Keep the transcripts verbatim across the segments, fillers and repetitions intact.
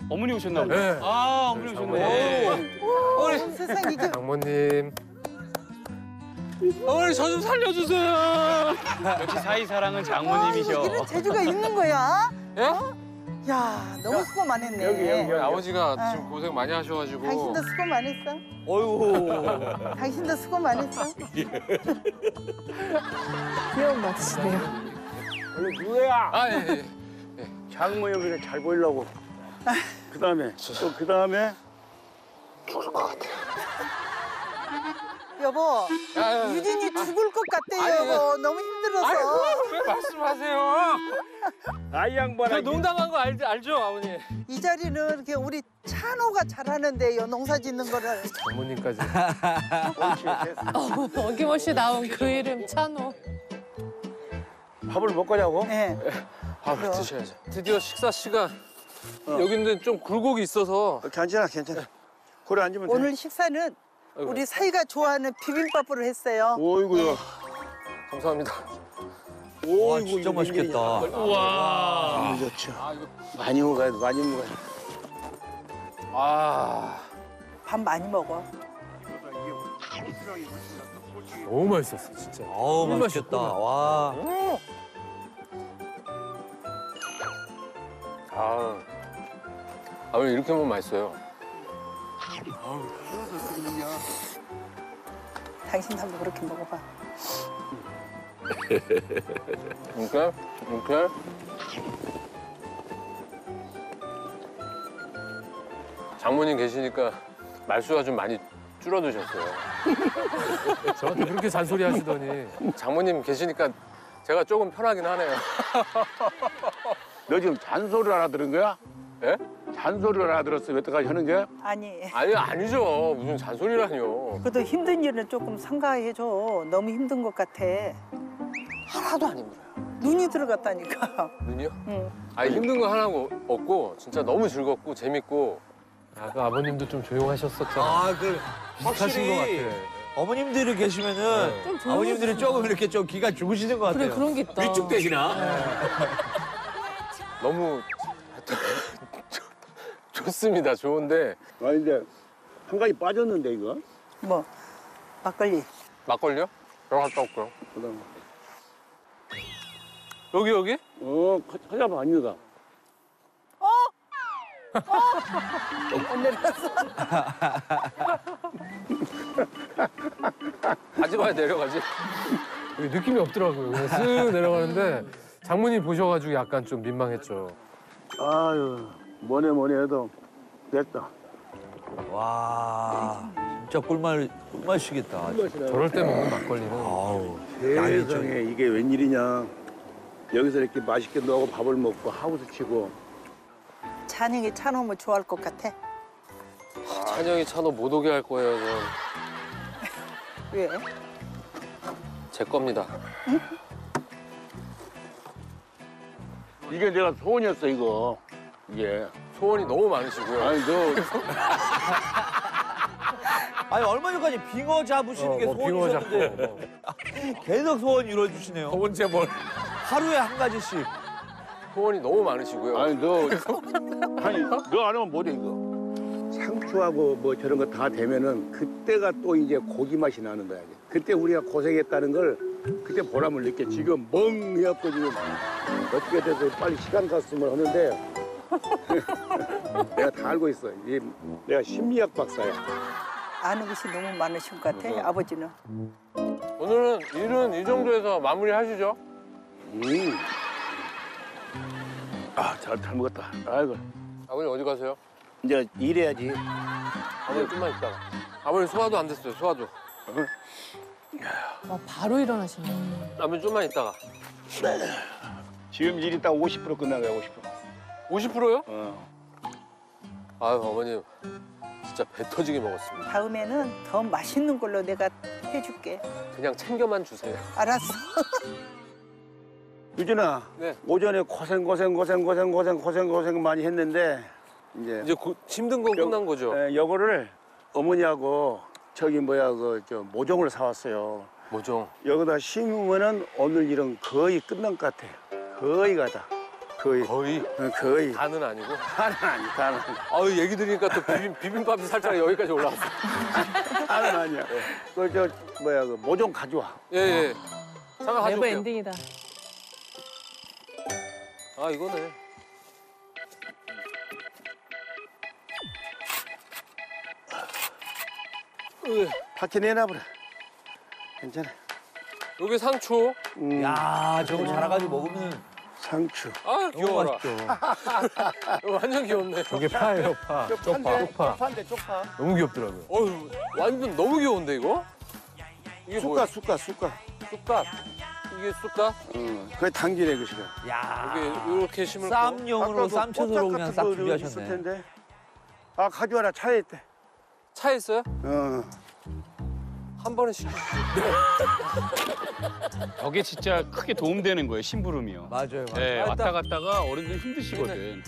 어머니 오셨나 보다. 네. 아, 어머니 오셨네. 어머니 세상 이게 장모님. 어머니 저 좀 살려주세요. 역시 사이사랑은 장모님이셔. 이런 재주가 있는 거야? 예? 어? 야, 너무 수고 많이 했네. 여기, 여기, 여기. 아버지가 아. 지금 고생 많이 하셔가지고. 당신도 수고 많이 했어. 어이구. 당신도 수고 많이 했어. 귀여운 맛이네요. 원래 누구야? 아, 예, 예. 장모 여기를 잘 보이려고. 그 다음에 또 그 다음에 죽을 것 같아요. 여보, 아, 예. 유진이 죽을 것 같대요, 아니, 여보. 너무 힘들어서. 아이고, 왜 말씀하세요? 아이 양반아. 저 농담한 거 알, 알죠, 아버님? 이 자리는 이렇게 우리 찬호가 잘하는데요, 농사 짓는 거를. 장모님까지. 옳지, 됐어. 어김없이 나온 그 이름 찬호. 밥을 먹고 자고? 네. 아, 드셔야죠. 드디어 식사 시간. 여기 근데 좀 굴곡이 있어서. 어, 괜찮아, 괜찮아. 고래 앉으면 돼. 오늘 식사는 아이고. 우리 사이가 좋아하는 비빔밥으로 했어요. 오이구야. 감사합니다. 오이구, 와, 진짜 맛있겠다. 우와. 너무 좋죠. 많이 먹어야 돼, 많이 먹어야 돼. 아, 밥 많이 먹어. 너무 맛있었어, 진짜. 어우, 너무 맛있겠다. 맛있구나. 와. 아, 아버님 이렇게 먹으면 맛있어요. 당신도 한번 그렇게 먹어봐. 이렇게, 이렇게. 장모님 계시니까 말수가 좀 많이 줄어드셨어요. 저한테 그렇게 잔소리 하시더니. 장모님 계시니까 제가 조금 편하긴 하네요. 너 지금 잔소리를 알아들은 거야? 예? 잔소리를 알아들었어, 여태까지 하는 게? 아니, 아니, 아니죠. 무슨 잔소리라니요. 그래도 힘든 일은 조금 삼가해줘. 너무 힘든 것 같아. 하나도 안 힘들어요. 눈이 들어갔다니까. 눈이요? 응. 아니, 힘든 거 하나도 없고 진짜 너무 즐겁고 재밌고. 아, 그 아버님도 좀 조용하셨었잖아. 아, 그 비슷하신 것 확실히 같아. 어머님들이 계시면은 좀 조용히 아버님들이 조금 이렇게 좀 기가 죽으시는 것 같아요. 그래 그런 게 있다. 위축되시나? 너무 좋습니다. 좋은데 아니, 이제 한 가지 빠졌는데, 이거? 뭐, 막걸리. 막걸리요? 여기 갔다 올게요. 그 다음에. 여기 여기? 어, 찾아봐, 아니다. 내려가서. 가지 마야 내려가지. 여기 느낌이 없더라고요. 그냥 쓱 내려가는데 장모님 보셔가지고 약간 좀 민망했죠. 아유, 뭐네 뭐네 해도 됐다. 와, 진짜 꿀맛, 꿀맛이겠다. 저럴 때 먹는 막걸리는 아우, 세상에 이게 웬일이냐. 여기서 이렇게 맛있게 너하고 밥을 먹고 하우스 치고. 찬영이 찬호면 좋아할 것 같아. 찬영이 찬호 못 오게 할 거예요. 전. 왜? 제 겁니다. 이게 내가 소원이었어, 이거. 이게. 소원이 너무 많으시고요. 아니, 너. 아니, 얼마 전까지 빙어 잡으시는 어, 게 뭐 빙어 소원이셨는데 잡고. 뭐. 계속 소원 이루어주시네요. 언제 뭘? 하루에 한 가지씩. 소원이 너무 많으시고요. 아니, 너. 아니, 너 안 하면 뭐돼, 이거. 상추하고 뭐 저런 거 다 되면은 그때가 또 이제 고기 맛이 나는 거야. 그때 우리가 고생했다는 걸 그때 보람을 느껴. 지금 멍 해갖고 지금 어떻게 돼서 빨리 시간 갔으면 하는데 내가 다 알고 있어. 이 내가 심리학 박사야. 아는 것이 너무 많으신 것 같아, 아버지는. 오늘은 일은 이 정도에서 마무리하시죠. 음. 아, 잘, 잘 먹었다. 아이고. 아버님 어디 가세요? 이제 일해야지. 아버님 좀만 있다가. 아버님 소화도 안 됐어요. 소화도. 와, 바로 일어나시네. 아버님 좀만 있다가. 지금 일이 딱 오십 퍼센트 끝난 거야, 오십 퍼센트. 오십 퍼센트요? 어. 아유 어머님 진짜 배 터지게 먹었습니다. 다음에는 더 맛있는 걸로 내가 해줄게. 그냥 챙겨만 주세요. 알았어. 유진아, 네. 오전에 고생 고생 고생 고생 고생 고생 고생 많이 했는데 이제 이제 고, 힘든 건 끝난 거죠? 에, 요거를 어머니하고 저기 뭐야 그 저 모종을 사왔어요. 뭐죠? 여기다 심으면은 오늘 일은 거의 끝난 것 같아. 거의 가다. 거의. 거의 어, 거의. 다는 아니고. 다는 아니, 다는 아니. 아유 얘기 들으니까 또 비빔, 비빔밥이 살짝 여기까지 올라왔어. 다는 아니야. 그, 저, 뭐야, 그, 모 좀 가져와. 예, 예. 잠깐 네버 가져올게요. 엔딩이다. 아, 이거네. 으, 밖에 내놔버려. 괜찮아. 여기 상추. 음, 야, 저걸 잘라가지고 먹으면 상추. 아, 너무 귀여워라. 맛있죠. 이거 완전 귀엽네. 저게 파예요, 파. 쪽파. 쪽파. 쪽파인데, 쪽파. 너무 귀엽더라고요. 어휴, 완전 너무 귀여운데, 이거? 이게 뭐야? 쑥갓, 쑥갓, 쑥갓. 쑥갓. 이게 쑥갓? 어, 그게 당기네, 그 시간. 야, 이게 이렇게 심을 거. 쌈용으로 쌈채소로 그냥 싹 있을 준비하셨네. 텐데. 아, 가져와라. 차에 있대. 차에 있어요? 어. 한 번에 시켜. 저게 진짜 크게 도움되는 거예요, 심부름이요. 맞아요, 맞아요. 네, 아, 왔다 갔다가 어른들 힘드시거든.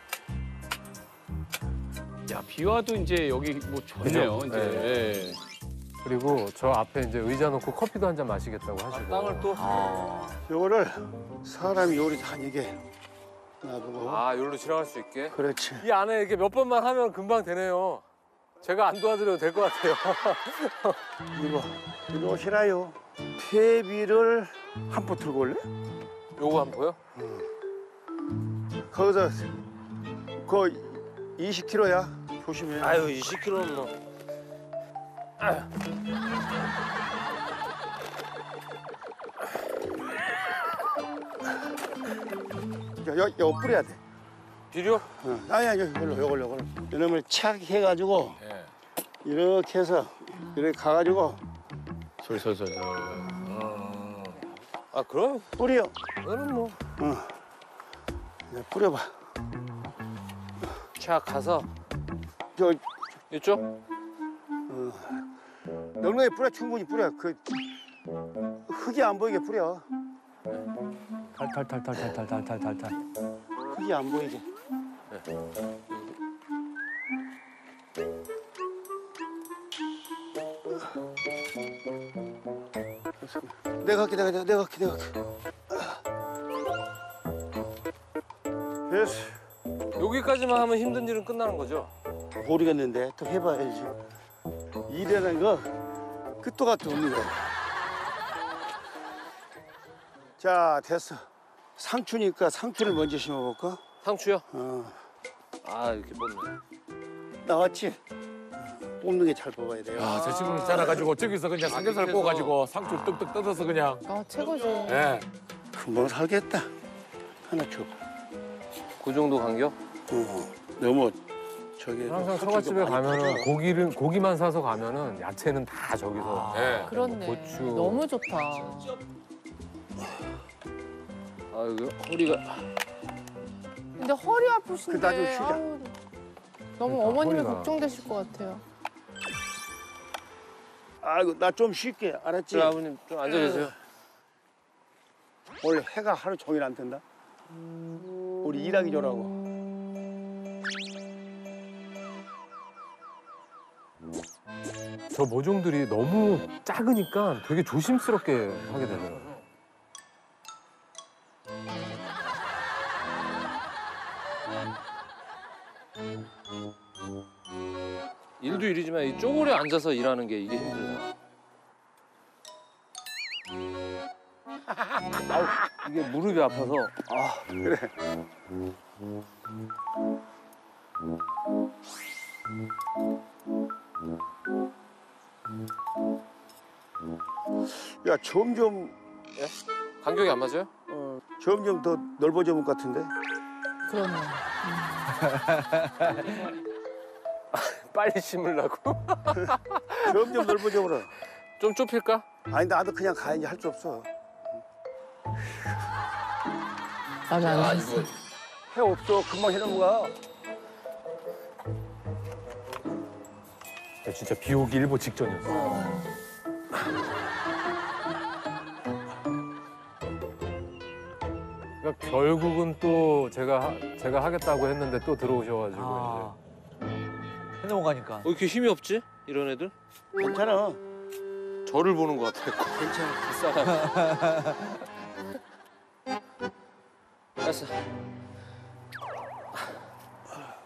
야, 비 와도 이제 여기 뭐 좋네요, 그죠? 이제. 네. 예. 그리고 저 앞에 이제 의자 놓고 커피도 한 잔 마시겠다고 하시고. 땅을 또. 아, 요거를 사람이 요리 다 이게 놔두고. 아, 여기로 지나갈 수 있게. 그렇지. 이 안에 이렇게 몇 번만 하면 금방 되네요. 제가 안 도와드려도 될 것 같아요. 이거, 이거 오시라요. 퇴비를 한 포 들고 올래? 요거 한번 보여? 거기서 그 이십 킬로그램야. 조심해. 아유, 이십 킬로그램은 뭐. 아유. 여, 여, 여 뿌려야 돼. 비료? 어. 아니, 아니, 이걸로, 이걸로, 이걸로. 이놈을 착 해가지고 예. 이렇게 해서 이렇게 가가지고 솔솔솔. 아, 그럼? 뿌려. 그거는 뭐. 어. 이제 뿌려봐. 차 가서. 저 이쪽? 넉넉히 뿌려, 충분히 뿌려. 그 흙이 안 보이게 뿌려. 탈탈탈탈탈탈탈탈탈. 흙이 안 보이게. 내가 할게, 내가, 내가, 내가 할게, 내가 할게. 됐어. 여기까지만 하면 힘든 일은 끝나는 거죠? 모르겠는데 또 해봐야지. 일이라는 거 끝도 같도 없는 거야. 자, 됐어. 상추니까 상추를 먼저 심어볼까? 상추요? 어, 아, 이렇게 뽑네. 나왔지? 뽑는 게 잘 뽑아야 돼요. 아, 저 친구는 잘라가지고 저기서 그냥 삼겹살 밑에서. 구워가지고 상추 뚝뚝 뜯어서 그냥. 아, 최고죠. 예. 금방 살겠다. 하나 줘. 그 정도 간격? 어, 너무 저기 항상 상추 처갓집에 좀 많이 가면은 뿌려. 고기를 고기만 사서 가면은 야채는 다 저기서. 예. 그렇네. 고추. 너무 좋다. 아, 이거 허리가. 근데 허리 아프신데. 그 나좀 쉬자. 아우, 너무 그러니까, 어머님이 허리가. 걱정되실 것 같아요. 아이고, 나 좀 쉴게. 알았지? 저 아버님 좀 앉아 계세요. 원래 해가 하루 종일 안 뜬다. 우리 일하기 전하고. 저 모종들이 너무 작으니까 되게 조심스럽게 하게 되더라고요. 일도 일이지만 이 쪼그려 앉아서 일하는 게 이게 힘들다. 아우, 이게 무릎이 아파서. 아, 그래. 야, 점점 간격이 안 맞아요? 어, 점점 더 넓어져 본 것 같은데? 그렇네. 빨리 심으려고? 점점 넓어져 버려. 좀 좁힐까? 아니, 나도 그냥 가야지. 할 수 없어. 마음에 안 아, 드세요. 이거. 해 없어. 금방 해놓은 거야. 진짜 비 오기 일보 직전이었어요. 그러니까 결국은 또 제가 하- 제가 하겠다고 했는데 또 들어오셔가지고 아. 해놓고 가니까. 왜 이렇게 힘이 없지? 이런 애들? 괜찮아. 저를 보는 것 같아. 괜찮아. 그 사람. 알았어.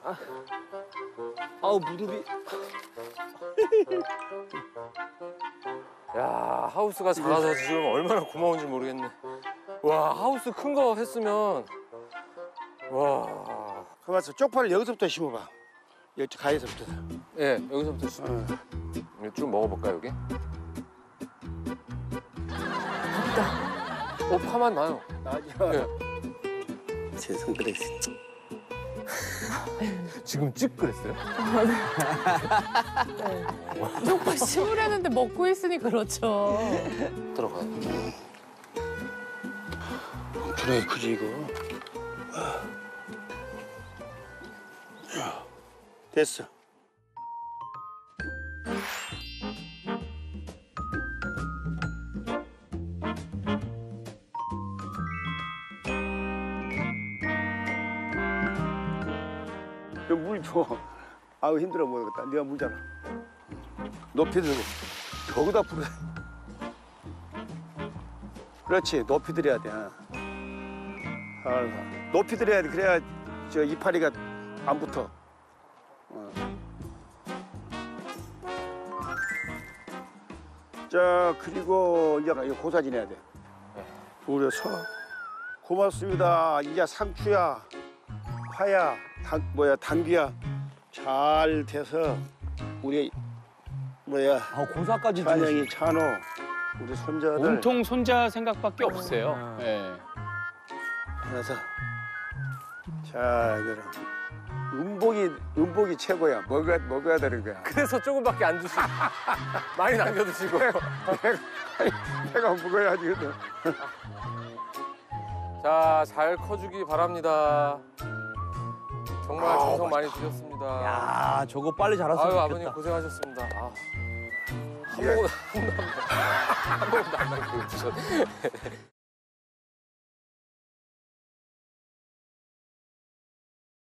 아우 무릎이. 야 하우스가 작아서 지금 얼마나 고마운지 모르겠네. 와 하우스 큰 거 했으면 와. 그래서 쪽파를 여기서부터 심어봐. 여기 가에서부터. 예 여기서부터 시- 어. 이거 쭉 먹어볼까 여기? 없다. 어 파만 나요. 나죠. 예. 제 손가락이. 지금 찍 그랬어요? 쪽파 심으려는데 먹고 있으니 그렇죠. 들어가. 엄청나게 크지 이거. 됐어. 물 줘. 아우 힘들어 모르겠다. 네가 물잖아. 높이 들고 거기다 불어. 그렇지. 높이 들여야 돼. 살살. 높이 들여야 돼. 그래야 저 이파리가 안 붙어. 어. 자 그리고 이제 이거 고사진해야 돼. 우려서 고맙습니다. 이제 상추야, 파야, 당, 뭐야 당귀야 잘 돼서 우리 뭐야 아 고사까지 찬영이 찬호 우리 손자들 온통 손자 생각밖에 없어요. 예. 그래서 자 이거는 음복이 음복이 최고야. 먹어야 먹어야 되는 거야. 그래서 조금밖에 안 주시고 많이 남겨두시고. 내가 먹어야지. 그래도. 자잘 커주기 바랍니다. 정말 아우, 정성 많이 드셨습니다. 야 저거 빨리 자랐으면 아유 좋겠다. 아버님 고생하셨습니다. 아. 한 예. 모금 한 모금 한 모금도 안 남기고 드셨.